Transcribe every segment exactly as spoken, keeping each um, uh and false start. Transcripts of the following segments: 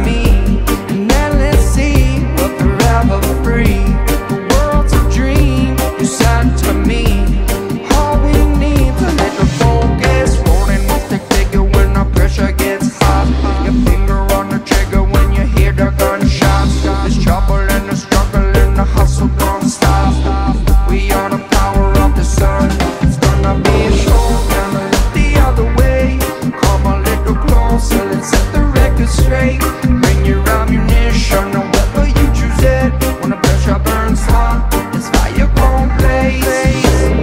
me, and then let's see what forever free. The world's a dream you sent to me. All we need to let the focus rolling with the figure when the pressure gets hot. Your finger on the trigger when you hear the gunshots. There's trouble and the struggle and the hustle don't stop. We are the power of the sun. It's gonna be a show, gonna look the other way. Come a little closer, let's set the record straight. Bring your ammunition, or whether you choose it. When the pressure burns hot, it's fire gon' blaze.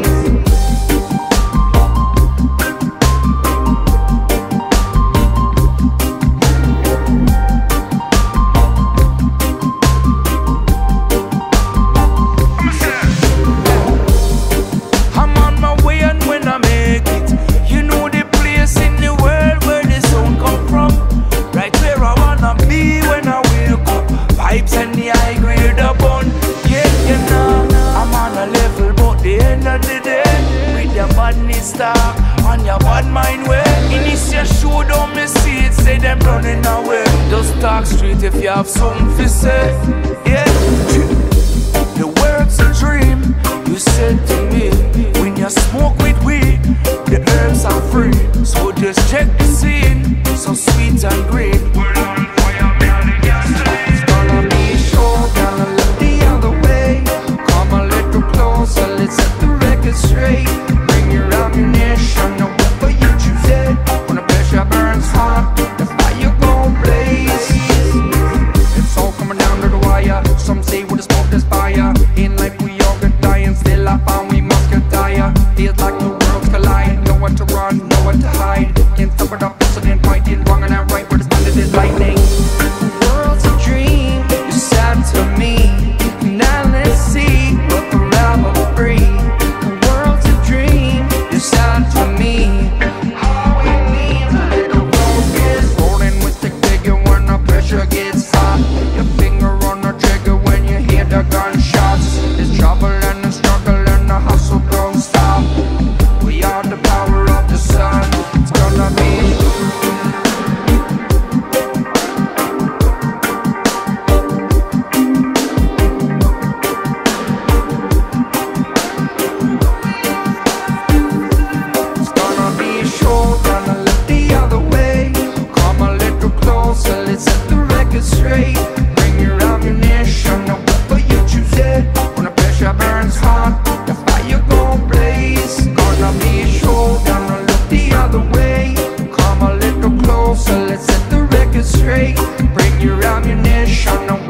I'm on my way, and when I make it, you know the place in the world where the sound come from. Right where I wanna be when I wake up. Vibes and the high grade up on. Yeah, you know, I'm on a level, but the end of the day, with your badness talk on your bad mind way. In this your showdown, me see it, say them running away. Just talk straight if you have something to say. Yeah, the world's a dream, you said to me. When you smoke with weed, the herbs are free. So just check the scene, so sweet and green. We're on fire, man, the gasoline. It's gonna be a show, gonna look the other way. Come a little closer, let's set the record straight. Bring your ammunition, or whether you choose it. When the pressure burns hot, the fire gon' blaze. It's all coming down to the wire. Some say with the smoke there's fire. In life we all could die, and still I found we must get tired. Feels like the worlds collide. Know what to run, know what to hide. Can't stop it up, so then pointing wrong and I'm right where the standard is lightning. The world's a dream you sent to me. Now let's see what forever free. The world's a dream you sent to me. All we need is a little focus, rolling with the figure when the pressure gets hot. Your finger on the trigger when you hear the gunshots. There's trouble and the struggle and the hustle don't stop. We are the power of the sun. It's gonna be It's gonna be a show, gonna look the other way. Come a little closer, let's set the record straight. Bring your ammunition, or whether you choose it. When the pressure burns hot, the fire gon' blaze. Gonna be a show, gonna look the other way. Come a little closer, let's set the record straight. Bring your ammunition, or